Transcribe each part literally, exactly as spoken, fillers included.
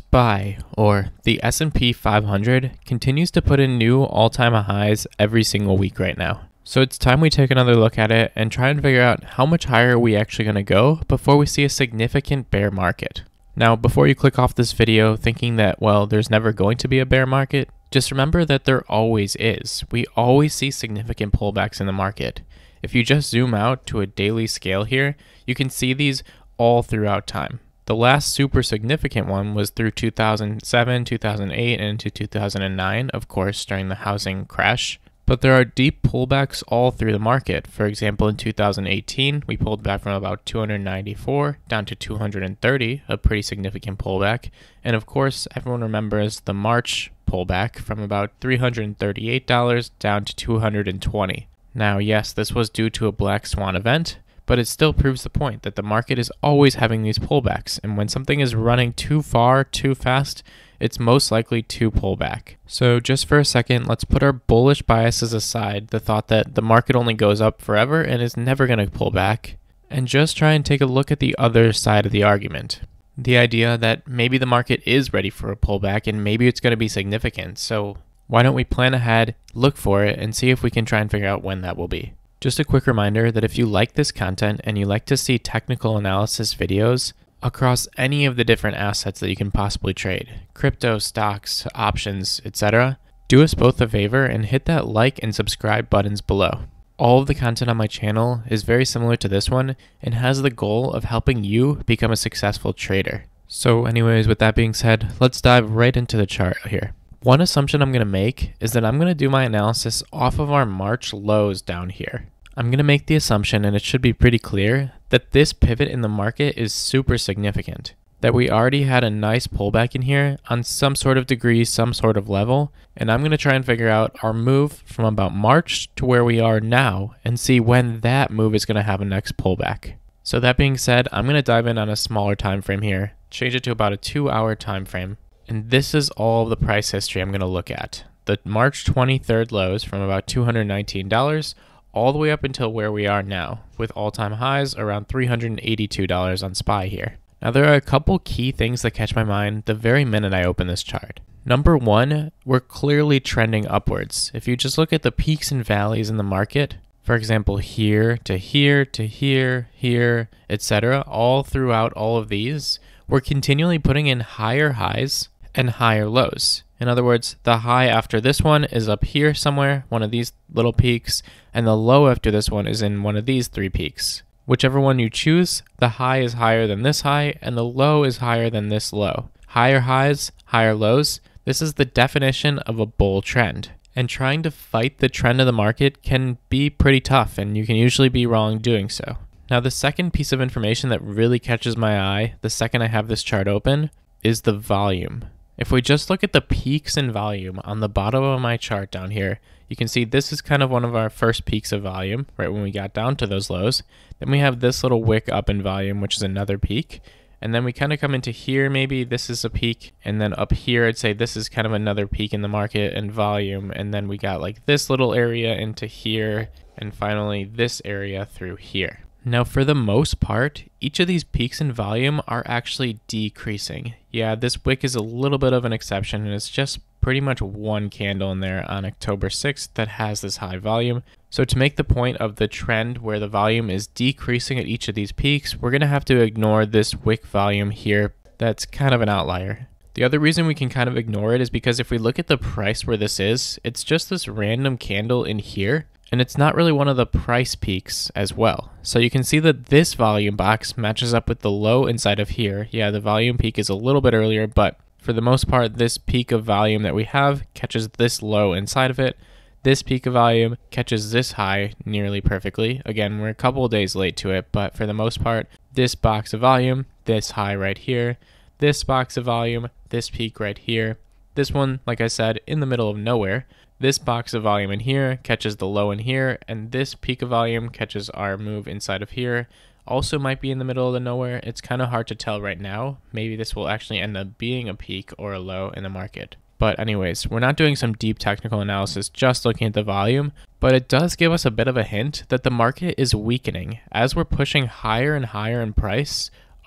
S P Y, or the S and P five hundred, continues to put in new all-time highs every single week right now. So it's time we take another look at it and try and figure out how much higher are we actually going to go before we see a significant bear market. Now, before you click off this video thinking that, well, there's never going to be a bear market, just remember that there always is. We always see significant pullbacks in the market. If you just zoom out to a daily scale here, you can see these all throughout time. The last super significant one was through two thousand seven, two thousand eight, and into two thousand nine, of course, during the housing crash. But there are deep pullbacks all through the market. For example, in two thousand eighteen, we pulled back from about two hundred ninety-four down to two hundred thirty, a pretty significant pullback. And of course, everyone remembers the March pullback from about three hundred thirty-eight dollars down to two hundred twenty dollars. Now, yes, this was due to a black swan event, but it still proves the point that the market is always having these pullbacks, and when something is running too far, too fast, it's most likely to pull back. So just for a second, let's put our bullish biases aside, the thought that the market only goes up forever and is never going to pull back, and just try and take a look at the other side of the argument. The idea that maybe the market is ready for a pullback and maybe it's going to be significant, so why don't we plan ahead, look for it, and see if we can try and figure out when that will be. Just a quick reminder that if you like this content and you like to see technical analysis videos across any of the different assets that you can possibly trade, crypto, stocks, options, et cetera, do us both a favor and hit that like and subscribe buttons below. All of the content on my channel is very similar to this one and has the goal of helping you become a successful trader. So anyways, with that being said, let's dive right into the chart here. One assumption I'm going to make is that I'm going to do my analysis off of our March lows down here. I'm going to make the assumption, and it should be pretty clear, that this pivot in the market is super significant. That we already had a nice pullback in here on some sort of degree, some sort of level, and I'm going to try and figure out our move from about March to where we are now and see when that move is going to have a next pullback. So that being said, I'm going to dive in on a smaller time frame here, change it to about a two hour time frame. And this is all of the price history I'm going to look at. The March twenty-third lows from about two hundred nineteen dollars all the way up until where we are now, with all-time highs around three hundred eighty-two dollars on S P Y here. Now there are a couple key things that catch my mind the very minute I open this chart. Number one, we're clearly trending upwards. If you just look at the peaks and valleys in the market, for example, here to here to here, here, et cetera, all throughout all of these, we're continually putting in higher highs and higher lows. In other words, the high after this one is up here somewhere, one of these little peaks, and the low after this one is in one of these three peaks. Whichever one you choose, the high is higher than this high, and the low is higher than this low. Higher highs, higher lows. This is the definition of a bull trend. And trying to fight the trend of the market can be pretty tough, and you can usually be wrong doing so. Now, the second piece of information that really catches my eye the second I have this chart open is the volume. If we just look at the peaks in volume on the bottom of my chart down here, you can see this is kind of one of our first peaks of volume, right when we got down to those lows. Then we have this little wick up in volume, which is another peak. And then we kind of come into here, maybe this is a peak. And then up here, I'd say this is kind of another peak in the market and volume. And then we got like this little area into here, and finally this area through here. Now, for the most part, each of these peaks in volume are actually decreasing. Yeah, this wick is a little bit of an exception, and it's just pretty much one candle in there on October sixth that has this high volume. So to make the point of the trend where the volume is decreasing at each of these peaks, we're going to have to ignore this wick volume here. That's kind of an outlier. The other reason we can kind of ignore it is because if we look at the price where this is, it's just this random candle in here. And it's not really one of the price peaks as well. So you can see that this volume box matches up with the low inside of here. Yeah, the volume peak is a little bit earlier, but for the most part, this peak of volume that we have catches this low inside of it. This peak of volume catches this high nearly perfectly. Again, we're a couple of days late to it, but for the most part, this box of volume, this high right here, this box of volume, this peak right here, this one, like I said, in the middle of nowhere. This box of volume in here catches the low in here, and this peak of volume catches our move inside of here. Also might be in the middle of the nowhere. It's kind of hard to tell right now. Maybe this will actually end up being a peak or a low in the market. But anyways, we're not doing some deep technical analysis just looking at the volume, but it does give us a bit of a hint that the market is weakening. As we're pushing higher and higher in price,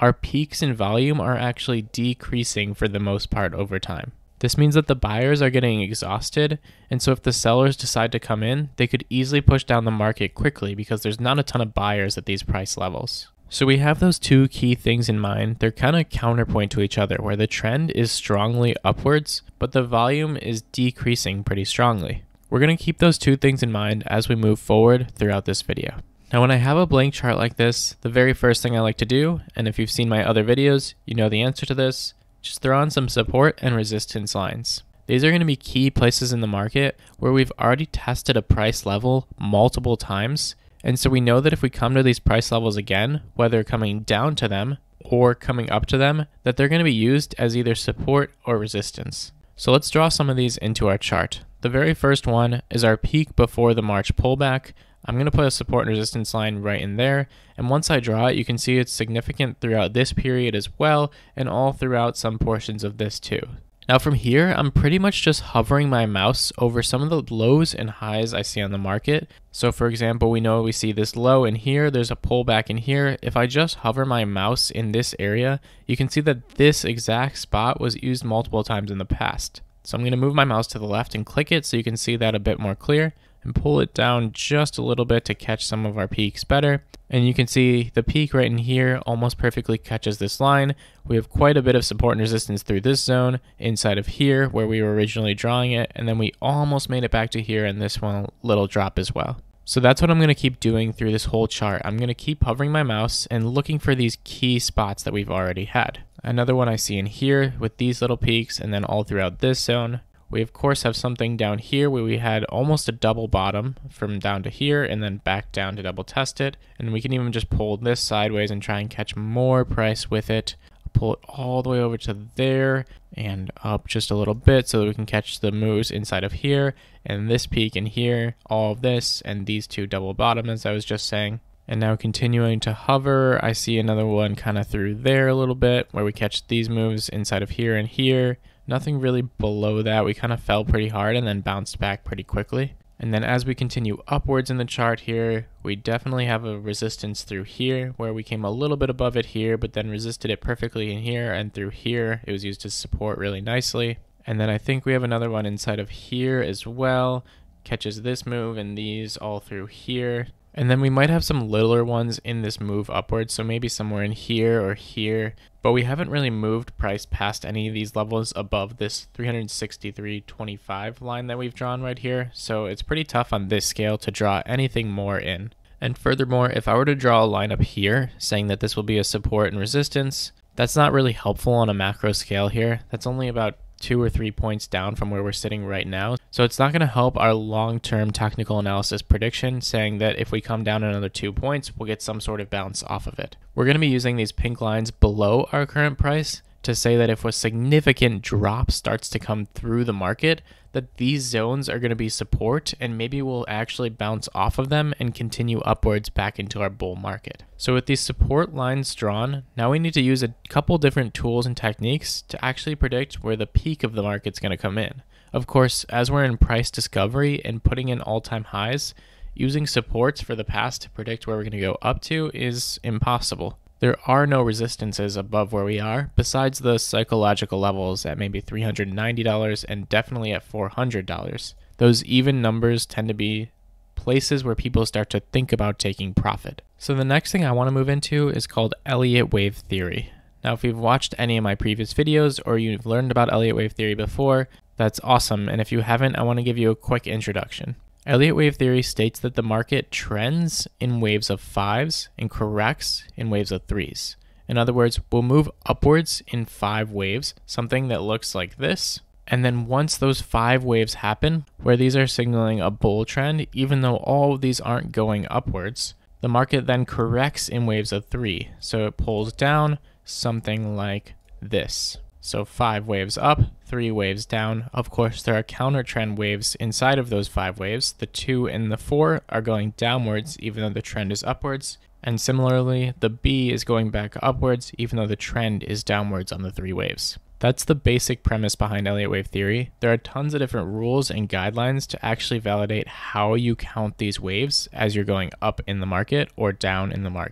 our peaks in volume are actually decreasing for the most part over time. This means that the buyers are getting exhausted, and so if the sellers decide to come in, they could easily push down the market quickly because there's not a ton of buyers at these price levels. So we have those two key things in mind. They're kind of counterpoint to each other, where the trend is strongly upwards, but the volume is decreasing pretty strongly. We're going to keep those two things in mind as we move forward throughout this video. Now, when I have a blank chart like this, the very first thing I like to do, and if you've seen my other videos, you know the answer to this, just throw on some support and resistance lines. These are going to be key places in the market where we've already tested a price level multiple times. And so we know that if we come to these price levels again, whether coming down to them or coming up to them, that they're going to be used as either support or resistance. So let's draw some of these into our chart. The very first one is our peak before the March pullback. I'm going to put a support and resistance line right in there. And once I draw it, you can see it's significant throughout this period as well, and all throughout some portions of this too. Now from here, I'm pretty much just hovering my mouse over some of the lows and highs I see on the market. So for example, we know we see this low in here, there's a pullback in here. If I just hover my mouse in this area, you can see that this exact spot was used multiple times in the past. So I'm going to move my mouse to the left and click it so you can see that a bit more clear, and pull it down just a little bit to catch some of our peaks better. And you can see the peak right in here almost perfectly catches this line. We have quite a bit of support and resistance through this zone inside of here where we were originally drawing it, and then we almost made it back to here in this one little drop as well. So that's what I'm going to keep doing through this whole chart. I'm going to keep hovering my mouse and looking for these key spots that we've already had. Another one I see in here with these little peaks, and then all throughout this zone. We of course have something down here where we had almost a double bottom from down to here and then back down to double test it. And we can even just pull this sideways and try and catch more price with it. Pull it all the way over to there and up just a little bit so that we can catch the moves inside of here and this peak in here, all of this and these two double bottom as I was just saying. And now continuing to hover, I see another one kind of through there a little bit where we catch these moves inside of here and here. Nothing really below that. We kind of fell pretty hard and then bounced back pretty quickly. And then as we continue upwards in the chart here, we definitely have a resistance through here where we came a little bit above it here, but then resisted it perfectly in here, and through here it was used as support really nicely. And then I think we have another one inside of here as well. Catches this move and these all through here. And then we might have some littler ones in this move upwards, so maybe somewhere in here or here. But we haven't really moved price past any of these levels above this three sixty-three twenty-five line that we've drawn right here. So it's pretty tough on this scale to draw anything more in. And furthermore, if I were to draw a line up here saying that this will be a support and resistance, that's not really helpful on a macro scale here. That's only about two or three points down from where we're sitting right now. So it's not going to help our long-term technical analysis prediction saying that if we come down another two points, we'll get some sort of bounce off of it. We're going to be using these pink lines below our current price to say that if a significant drop starts to come through the market, that these zones are going to be support and maybe we'll actually bounce off of them and continue upwards back into our bull market. So with these support lines drawn, now we need to use a couple different tools and techniques to actually predict where the peak of the market's going to come in. Of course, as we're in price discovery and putting in all-time highs, using supports for the past to predict where we're going to go up to is impossible. There are no resistances above where we are, besides the psychological levels at maybe three hundred ninety dollars and definitely at four hundred dollars. Those even numbers tend to be places where people start to think about taking profit. So the next thing I want to move into is called Elliott Wave Theory. Now, if you've watched any of my previous videos or you've learned about Elliott Wave Theory before, that's awesome. And if you haven't, I want to give you a quick introduction. Elliott Wave Theory states that the market trends in waves of fives and corrects in waves of threes. In other words, we'll move upwards in five waves, something that looks like this. And then once those five waves happen, where these are signaling a bull trend, even though all of these aren't going upwards, the market then corrects in waves of three. So it pulls down something like this. So five waves up, three waves down. Of course, there are counter trend waves inside of those five waves. The two and the four are going downwards, even though the trend is upwards. And similarly, the B is going back upwards, even though the trend is downwards on the three waves. That's the basic premise behind Elliott Wave Theory. There are tons of different rules and guidelines to actually validate how you count these waves as you're going up in the market or down in the market.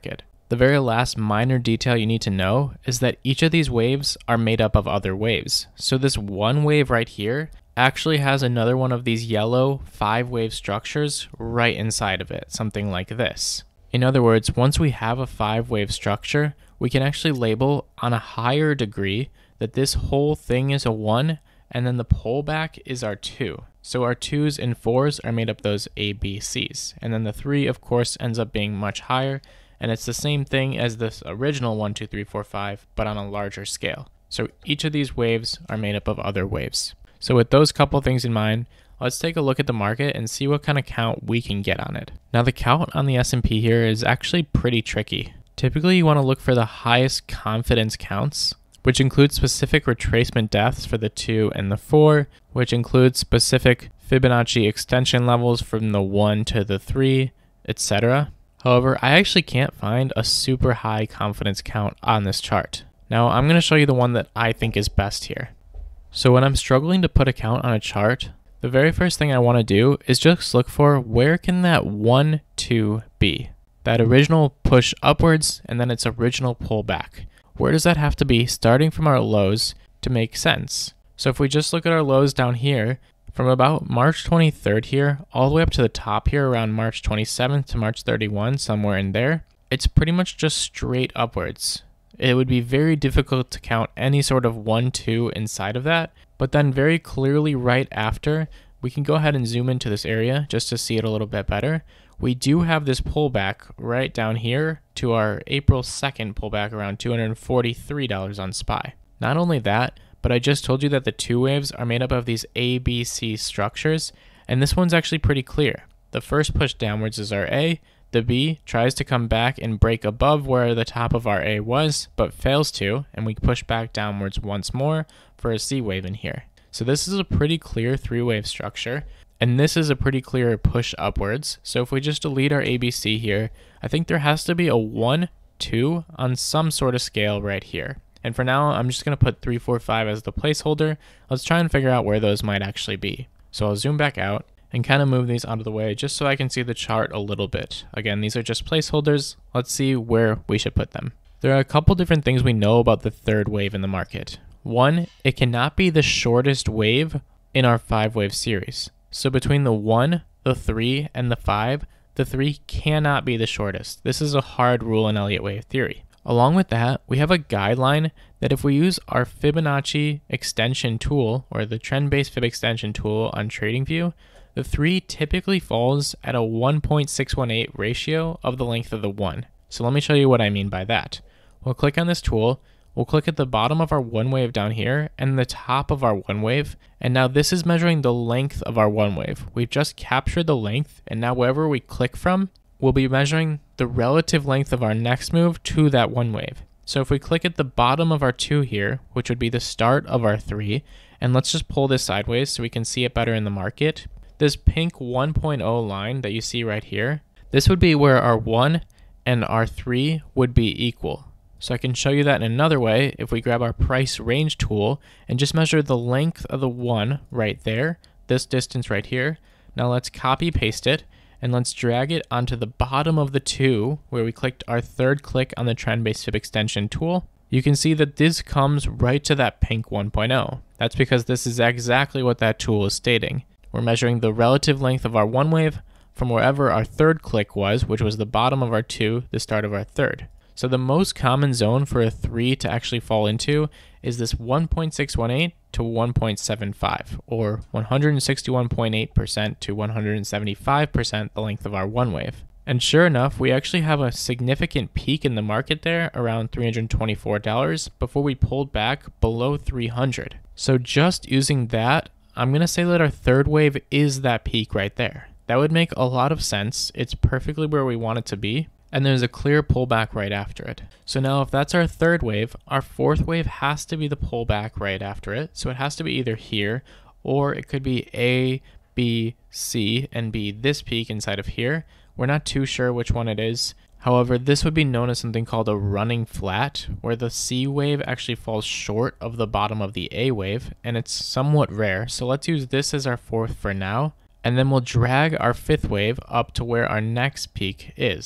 The very last minor detail you need to know is that each of these waves are made up of other waves. So this one wave right here actually has another one of these yellow five wave structures right inside of it, something like this. In other words, once we have a five wave structure, we can actually label on a higher degree that this whole thing is a one, and then the pullback is our two. So our twos and fours are made up those A, B, C's. And then the three, of course, ends up being much higher. And it's the same thing as this original one, two, three, four, five, but on a larger scale. So each of these waves are made up of other waves. So with those couple things in mind, let's take a look at the market and see what kind of count we can get on it. Now the count on the S and P here is actually pretty tricky. Typically you want to look for the highest confidence counts, which includes specific retracement depths for the two and the four, which includes specific Fibonacci extension levels from the one to the three, et cetera. However, I actually can't find a super high confidence count on this chart. Now I'm going to show you the one that I think is best here. So when I'm struggling to put a count on a chart, the very first thing I want to do is just look for where can that one, two be? That original push upwards and then its original pullback. Where does that have to be starting from our lows to make sense? So if we just look at our lows down here, from about March twenty-third here, all the way up to the top here around March twenty-seventh to March thirty-first, somewhere in there, it's pretty much just straight upwards. It would be very difficult to count any sort of one, two inside of that, but then very clearly right after, we can go ahead and zoom into this area just to see it a little bit better. We do have this pullback right down here to our April second pullback around two hundred forty-three dollars on S P Y. Not only that, but I just told you that the two waves are made up of these A, B, C structures, and this one's actually pretty clear. The first push downwards is our A, the B tries to come back and break above where the top of our A was, but fails to, and we push back downwards once more for a C wave in here. So this is a pretty clear three-wave structure, and this is a pretty clear push upwards. So if we just delete our A B C here, I think there has to be a one, two on some sort of scale right here. And for now, I'm just going to put three, four, five as the placeholder. Let's try and figure out where those might actually be. So I'll zoom back out and kind of move these out of the way just so I can see the chart a little bit. Again, these are just placeholders. Let's see where we should put them. There are a couple different things we know about the third wave in the market. One, it cannot be the shortest wave in our five wave series. So between the one, the three, and the five, the three cannot be the shortest. This is a hard rule in Elliott Wave Theory. Along with that, we have a guideline that if we use our Fibonacci Extension tool or the trend-based Fib extension tool on TradingView, the three typically falls at a one point six one eight ratio of the length of the one. So let me show you what I mean by that. We'll click on this tool, we'll click at the bottom of our one wave down here and the top of our one wave, and now this is measuring the length of our one wave. We've just captured the length, and now wherever we click from, we'll be measuring the relative length of our next move to that one wave. So if we click at the bottom of our two here, which would be the start of our three, and let's just pull this sideways so we can see it better in the market. This pink one point oh line that you see right here, this would be where our one and our three would be equal. So I can show you that in another way if we grab our price range tool and just measure the length of the one right there, this distance right here. Now let's copy paste it. And let's drag it onto the bottom of the two where we clicked our third click on the trend-based Fib extension tool. You can see that this comes right to that pink one point oh. That's because this is exactly what that tool is stating. We're measuring the relative length of our one wave from wherever our third click was, which was the bottom of our two, the start of our third. So the most common zone for a three to actually fall into is this one point six one eight to one point seven five, or one hundred sixty-one point eight percent to one hundred seventy-five percent the length of our one wave. And sure enough, we actually have a significant peak in the market there around three hundred twenty-four dollars before we pulled back below three hundred. So just using that, I'm going to say that our third wave is that peak right there. That would make a lot of sense. It's perfectly where we want it to be. And there's a clear pullback right after it. So now if that's our third wave, our fourth wave has to be the pullback right after it. So it has to be either here, or it could be A, B, C, and be this peak inside of here. We're not too sure which one it is. However, this would be known as something called a running flat, where the C wave actually falls short of the bottom of the A wave, and it's somewhat rare. So let's use this as our fourth for now, and then we'll drag our fifth wave up to where our next peak is.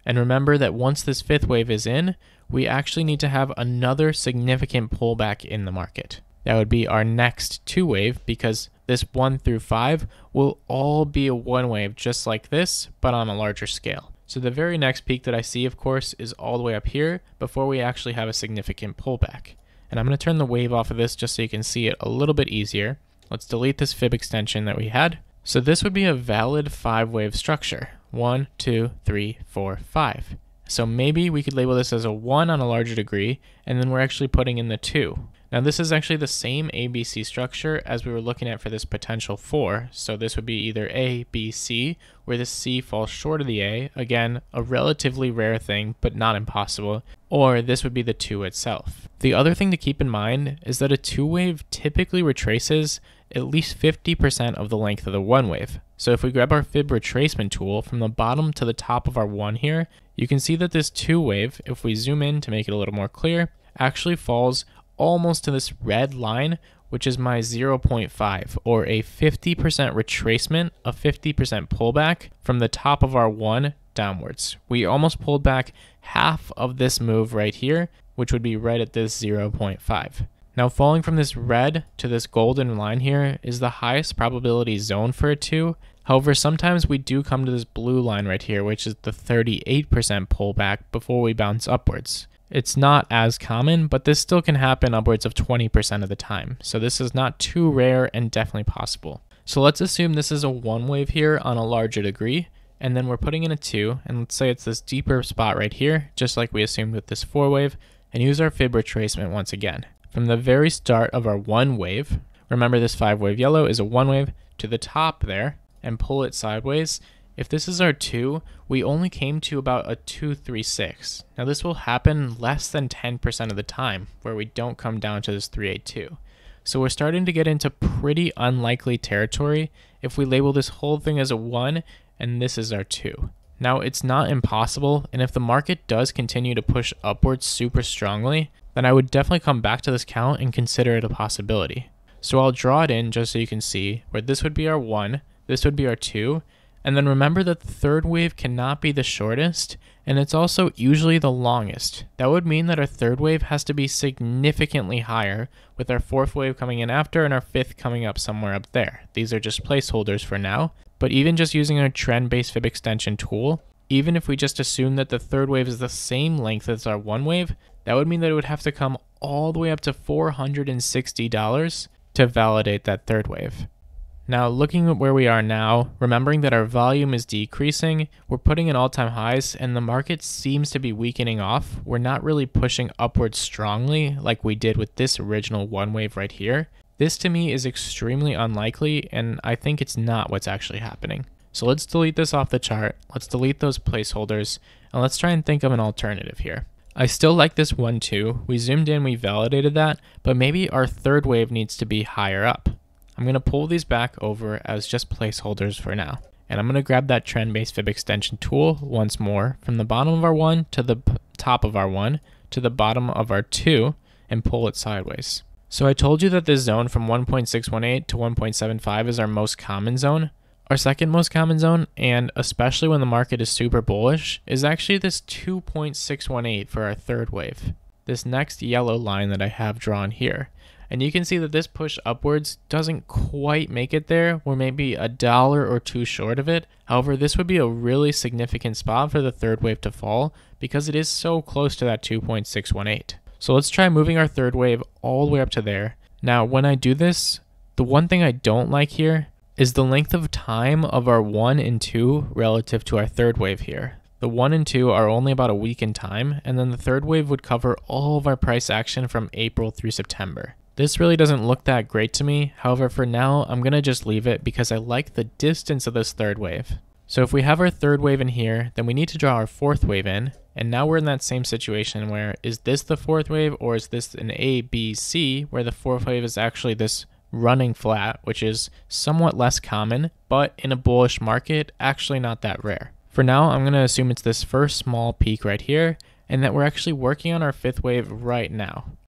And remember that once this fifth wave is in, we actually need to have another significant pullback in the market. That would be our next two wave, because this one through five will all be a one wave just like this, but on a larger scale. So the very next peak that I see, of course, is all the way up here before we actually have a significant pullback. And I'm going to turn the wave off of this just so you can see it a little bit easier. Let's delete this fib extension that we had. So this would be a valid five wave structure. One, two, three, four, five. So maybe we could label this as a one on a larger degree, and then we're actually putting in the two. Now this is actually the same A B C structure as we were looking at for this potential four. So this would be either A, B, C, where the C falls short of the A. Again, a relatively rare thing, but not impossible. Or this would be the two itself. The other thing to keep in mind is that a two wave typically retraces at least fifty percent of the length of the one wave. So if we grab our fib retracement tool from the bottom to the top of our one here, you can see that this two wave, if we zoom in to make it a little more clear, actually falls almost to this red line, which is my zero point five, or a fifty percent retracement, a fifty percent pullback from the top of our one downwards. We almost pulled back half of this move right here, which would be right at this zero point five. Now falling from this red to this golden line here is the highest probability zone for a two. However, sometimes we do come to this blue line right here, which is the thirty-eight percent pullback before we bounce upwards. It's not as common, but this still can happen upwards of twenty percent of the time. So this is not too rare and definitely possible. So let's assume this is a one wave here on a larger degree, and then we're putting in a two, and let's say it's this deeper spot right here, just like we assumed with this four wave, and use our fib retracement once again. From the very start of our one wave, remember this five wave yellow is a one wave, to the top there, and pull it sideways. If this is our two, we only came to about a two three six. Now this will happen less than ten percent of the time, where we don't come down to this three eight two. So we're starting to get into pretty unlikely territory if we label this whole thing as a one, and this is our two. Now it's not impossible, and if the market does continue to push upwards super strongly, then I would definitely come back to this count and consider it a possibility. So I'll draw it in just so you can see where this would be our one, this would be our two, and then remember that the third wave cannot be the shortest, and it's also usually the longest. That would mean that our third wave has to be significantly higher, with our fourth wave coming in after and our fifth coming up somewhere up there. These are just placeholders for now, but even just using our trend-based fib extension tool, even if we just assume that the third wave is the same length as our one wave, that would mean that it would have to come all the way up to four hundred sixty dollars to validate that third wave. Now looking at where we are now, remembering that our volume is decreasing, we're putting in all-time highs, and the market seems to be weakening off. We're not really pushing upwards strongly like we did with this original one wave right here. This to me is extremely unlikely, and I think it's not what's actually happening. So let's delete this off the chart, let's delete those placeholders, and let's try and think of an alternative here. I still like this one two, we zoomed in, we validated that, but maybe our third wave needs to be higher up. I'm going to pull these back over as just placeholders for now. And I'm going to grab that trend-based fib extension tool once more from the bottom of our one to the top of our one to the bottom of our two and pull it sideways. So I told you that this zone from one point six one eight to one point seven five is our most common zone. Our second most common zone, and especially when the market is super bullish, is actually this two point six one eight for our third wave. This next yellow line that I have drawn here. And you can see that this push upwards doesn't quite make it there. We're maybe a dollar or two short of it. However, this would be a really significant spot for the third wave to fall because it is so close to that two point six one eight. So let's try moving our third wave all the way up to there. Now, when I do this, the one thing I don't like here is the length of time of our one and two relative to our third wave here. The one and two are only about a week in time, and then the third wave would cover all of our price action from April through September. This really doesn't look that great to me. However, for now, I'm going to just leave it because I like the distance of this third wave. So if we have our third wave in here, then we need to draw our fourth wave in. And now we're in that same situation where is this the fourth wave or is this an A, B, C, where the fourth wave is actually this running flat, which is somewhat less common, but in a bullish market, actually not that rare. For now, I'm going to assume it's this first small peak right here and that we're actually working on our fifth wave right now.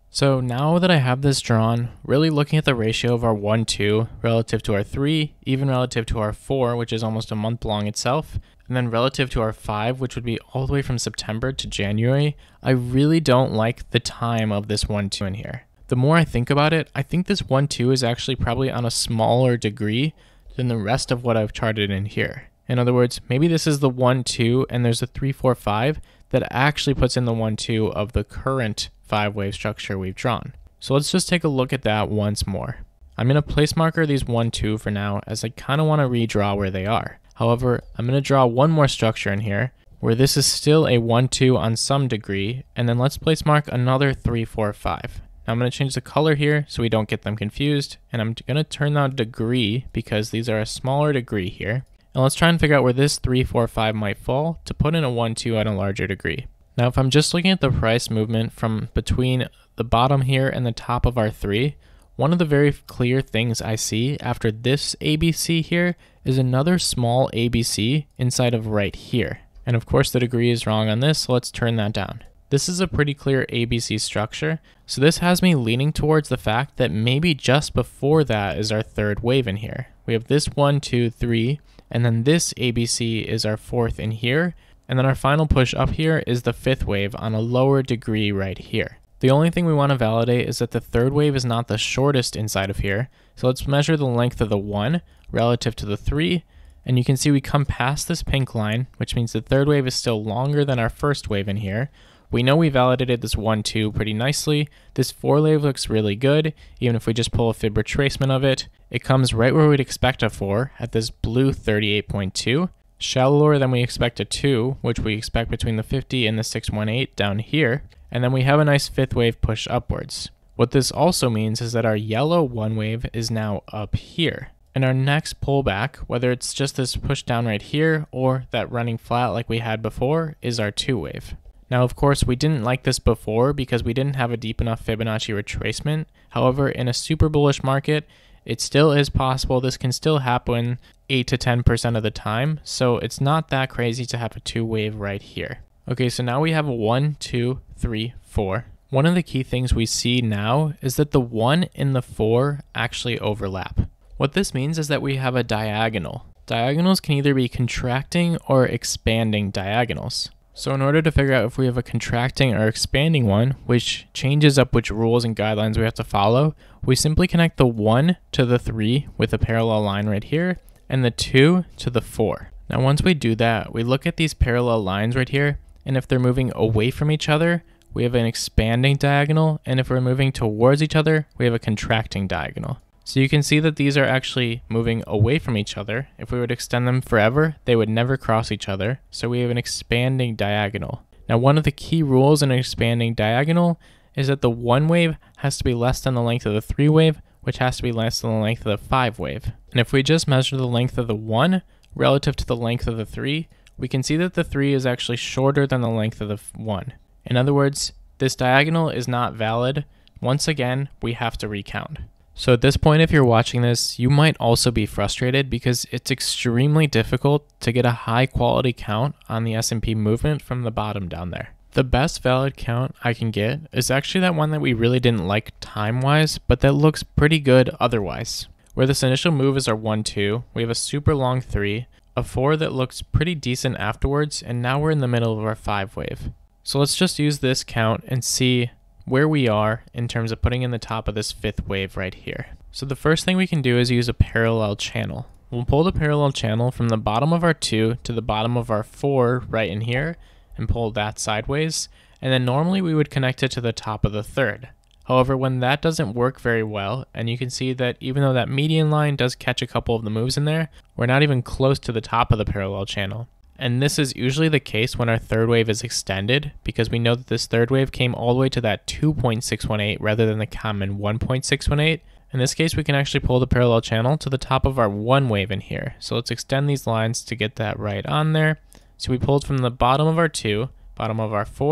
So now that I have this drawn, really looking at the ratio of our one, two relative to our three, even relative to our four, which is almost a month long itself, and then relative to our five, which would be all the way from September to January, I really don't like the time of this one, two in here. The more I think about it, I think this one, two is actually probably on a smaller degree than the rest of what I've charted in here. In other words, maybe this is the one, two, and there's a three, four, five that actually puts in the one, two of the current five wave structure we've drawn. So let's just take a look at that once more. I'm going to place marker these one, two for now, as I kind of want to redraw where they are. However, I'm going to draw one more structure in here where this is still a one, two on some degree, and then let's place mark another three, four, five. Now I'm going to change the color here so we don't get them confused, and I'm going to turn on degree because these are a smaller degree here. And let's try and figure out where this three, four, five might fall to put in a one, two on a larger degree. Now, if I'm just looking at the price movement from between the bottom here and the top of our three, one of the very clear things I see after this A B C here is another small A B C inside of right here. And of course the degree is wrong on this, so let's turn that down. This is a pretty clear A B C structure, so this has me leaning towards the fact that maybe just before that is our third wave in here. We have this one, two, three, and then this A B C is our fourth in here, and then our final push up here is the fifth wave on a lower degree right here. The only thing we want to validate is that the third wave is not the shortest inside of here, so let's measure the length of the one relative to the three, and you can see we come past this pink line, which means the third wave is still longer than our first wave in here. We know we validated this one, two pretty nicely. This four wave looks really good, even if we just pull a fib retracement of it. It comes right where we'd expect a four at this blue thirty-eight point two. Shallower than we expect a two, which we expect between the fifty and the six one eight down here. And then we have a nice fifth wave push upwards. What this also means is that our yellow one wave is now up here. And our next pullback, whether it's just this push down right here or that running flat like we had before, is our two wave. Now, of course, we didn't like this before because we didn't have a deep enough Fibonacci retracement. However, in a super bullish market, it still is possible. This can still happen eight to ten percent of the time. So it's not that crazy to have a two wave right here. Okay, so now we have a one, two, three, four. One of the key things we see now is that the one and the four actually overlap. What this means is that we have a diagonal. Diagonals can either be contracting or expanding diagonals. So in order to figure out if we have a contracting or expanding one, which changes up which rules and guidelines we have to follow, we simply connect the one to the three with a parallel line right here, and the two to the four. Now once we do that, we look at these parallel lines right here, and if they're moving away from each other, we have an expanding diagonal, and if we're moving towards each other, we have a contracting diagonal. So you can see that these are actually moving away from each other. If we would extend them forever, they would never cross each other. So we have an expanding diagonal. Now, one of the key rules in an expanding diagonal is that the one wave has to be less than the length of the three wave, which has to be less than the length of the five wave. And if we just measure the length of the one relative to the length of the three, we can see that the three is actually shorter than the length of the one. In other words, this diagonal is not valid. Once again, we have to recount. So at this point, if you're watching this, you might also be frustrated because it's extremely difficult to get a high quality count on the S and P movement from the bottom down there. The best valid count I can get is actually that one that we really didn't like time-wise, but that looks pretty good otherwise. Where this initial move is our one, two, we have a super long three, a four that looks pretty decent afterwards, and now we're in the middle of our five wave. So let's just use this count and see where we are in terms of putting in the top of this fifth wave right here. So the first thing we can do is use a parallel channel. We'll pull the parallel channel from the bottom of our two to the bottom of our four right in here and pull that sideways. And then normally we would connect it to the top of the third. However, when that doesn't work very well, and you can see that even though that median line does catch a couple of the moves in there, we're not even close to the top of the parallel channel. And this is usually the case when our third wave is extended, because we know that this third wave came all the way to that two point six one eight rather than the common one point six one eight. In this case, we can actually pull the parallel channel to the top of our one wave in here. So let's extend these lines to get that right on there. So we pulled from the bottom of our two, bottom of our four,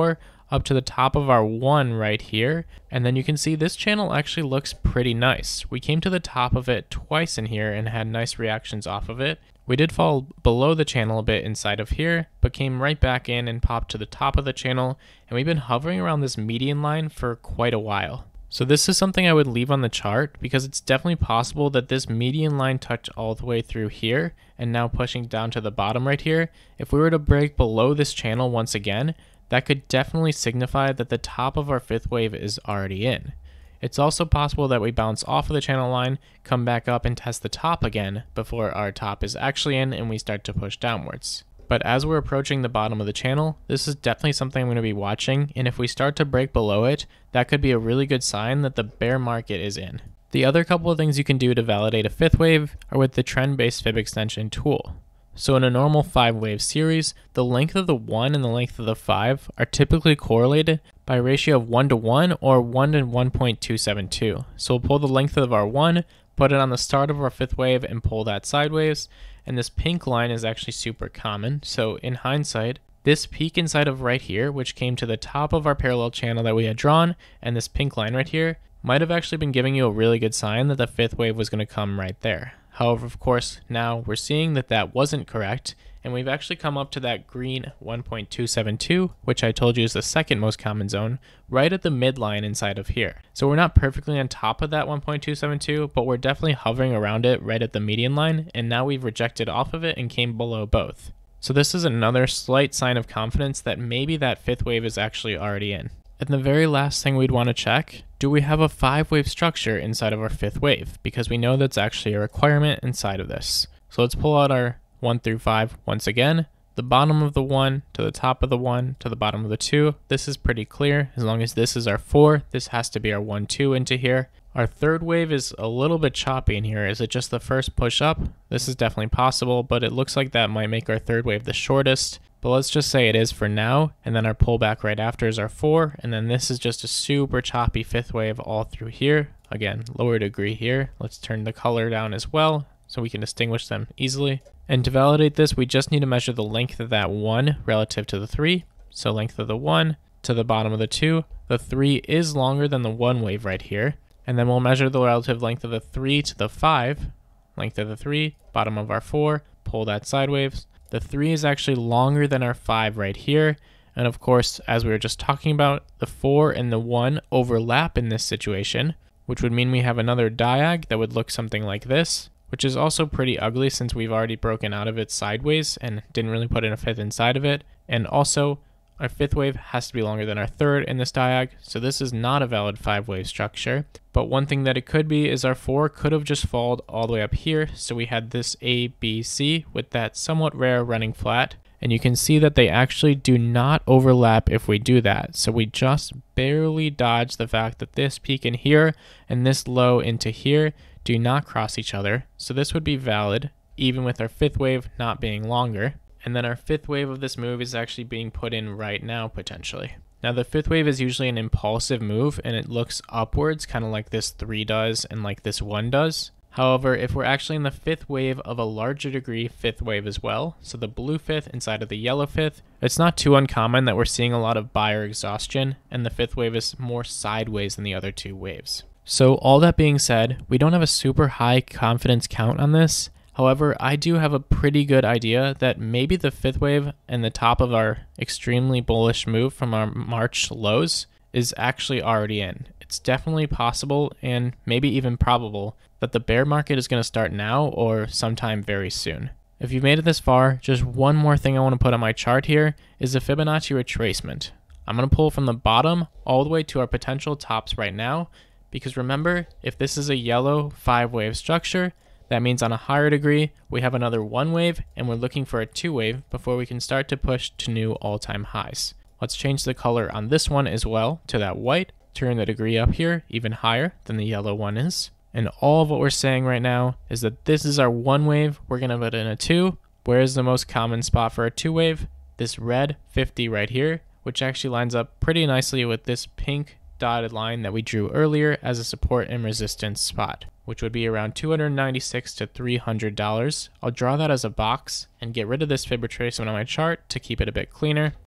up to the top of our one right here. And then you can see this channel actually looks pretty nice. We came to the top of it twice in here and had nice reactions off of it. We did fall below the channel a bit inside of here, but came right back in and popped to the top of the channel. And we've been hovering around this median line for quite a while. So this is something I would leave on the chart because it's definitely possible that this median line touched all the way through here and now pushing down to the bottom right here. If we were to break below this channel once again, that could definitely signify that the top of our fifth wave is already in. It's also possible that we bounce off of the channel line, come back up and test the top again before our top is actually in and we start to push downwards. But as we're approaching the bottom of the channel, this is definitely something I'm going to be watching, and if we start to break below it, that could be a really good sign that the bear market is in. The other couple of things you can do to validate a fifth wave are with the trend-based fib extension tool. So in a normal five wave series, the length of the one and the length of the five are typically correlated by a ratio of one to one or one to one point two seven two. So we'll pull the length of our one, put it on the start of our fifth wave and pull that sideways. And this pink line is actually super common. So in hindsight, this peak inside of right here, which came to the top of our parallel channel that we had drawn, and this pink line right here, might have actually been giving you a really good sign that the fifth wave was going to come right there. However, of course, now we're seeing that that wasn't correct, and we've actually come up to that green one point two seven two, which I told you is the second most common zone, right at the midline inside of here. So we're not perfectly on top of that one point two seven two, but we're definitely hovering around it right at the median line, and now we've rejected off of it and came below both. So this is another slight sign of confidence that maybe that fifth wave is actually already in. And the very last thing we'd want to check, do we have a five wave structure inside of our fifth wave? Because we know that's actually a requirement inside of this. So let's pull out our one through five once again. The bottom of the one to the top of the one to the bottom of the two. This is pretty clear. As long as this is our four, this has to be our one, two into here. Our third wave is a little bit choppy in here. Is it just the first push up? This is definitely possible, but it looks like that might make our third wave the shortest. But let's just say it is for now, and then our pullback right after is our four, and then this is just a super choppy fifth wave all through here. Again, lower degree here. Let's turn the color down as well so we can distinguish them easily. And to validate this, we just need to measure the length of that one relative to the three. So length of the one to the bottom of the two. The three is longer than the one wave right here. And then we'll measure the relative length of the three to the five. Length of the three, bottom of our four, pull that sideways. The three is actually longer than our five right here. And of course, as we were just talking about, the four and the one overlap in this situation, which would mean we have another diag that would look something like this, which is also pretty ugly since we've already broken out of it sideways and didn't really put in a fifth inside of it. And also, our fifth wave has to be longer than our third in this diag, so this is not a valid five wave structure. But one thing that it could be is our four could have just fallen all the way up here, so we had this A, B, C with that somewhat rare running flat. And you can see that they actually do not overlap if we do that. So we just barely dodge the fact that this peak in here and this low into here do not cross each other. So this would be valid, even with our fifth wave not being longer. And then our fifth wave of this move is actually being put in right now, potentially. Now the fifth wave is usually an impulsive move and it looks upwards, kind of like this three does and like this one does. However, if we're actually in the fifth wave of a larger degree fifth wave as well, so the blue fifth inside of the yellow fifth, it's not too uncommon that we're seeing a lot of buyer exhaustion, and the fifth wave is more sideways than the other two waves. So all that being said, we don't have a super high confidence count on this. However, I do have a pretty good idea that maybe the fifth wave and the top of our extremely bullish move from our March lows is actually already in. It's definitely possible and maybe even probable that the bear market is going to start now or sometime very soon. If you've made it this far, just one more thing I want to put on my chart here is the Fibonacci retracement. I'm going to pull from the bottom all the way to our potential tops right now, because remember, if this is a yellow five wave structure, that means on a higher degree, we have another one wave and we're looking for a two wave before we can start to push to new all-time highs. Let's change the color on this one as well to that white, turn the degree up here even higher than the yellow one is. And all of what we're saying right now is that this is our one wave, we're gonna put in a two. Where is the most common spot for a two wave? This red fifty right here, which actually lines up pretty nicely with this pink dotted line that we drew earlier as a support and resistance spot, which would be around two hundred ninety-six to three hundred dollars. I'll draw that as a box and get rid of this fib retracement on my chart to keep it a bit cleaner.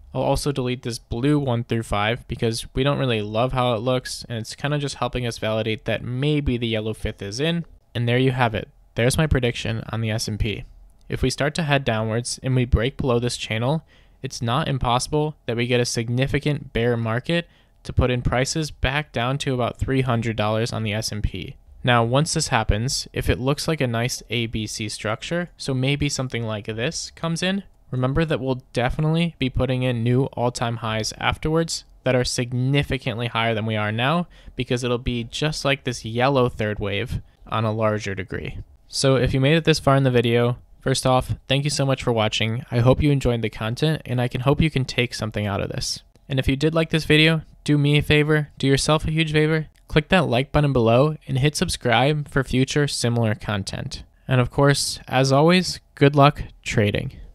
I'll also delete this blue one through five because we don't really love how it looks, and it's kind of just helping us validate that maybe the yellow fifth is in. And there you have it. There's my prediction on the S and P. If we start to head downwards and we break below this channel, it's not impossible that we get a significant bear market to put in prices back down to about three hundred dollars on the S and P. Now, once this happens, if it looks like a nice A B C structure, so maybe something like this comes in, remember that we'll definitely be putting in new all-time highs afterwards that are significantly higher than we are now, because it'll be just like this yellow third wave on a larger degree. So if you made it this far in the video, first off, thank you so much for watching. I hope you enjoyed the content, and I can hope you can take something out of this. And if you did like this video, do me a favor, do yourself a huge favor, click that like button below and hit subscribe for future similar content. And of course, as always, good luck trading.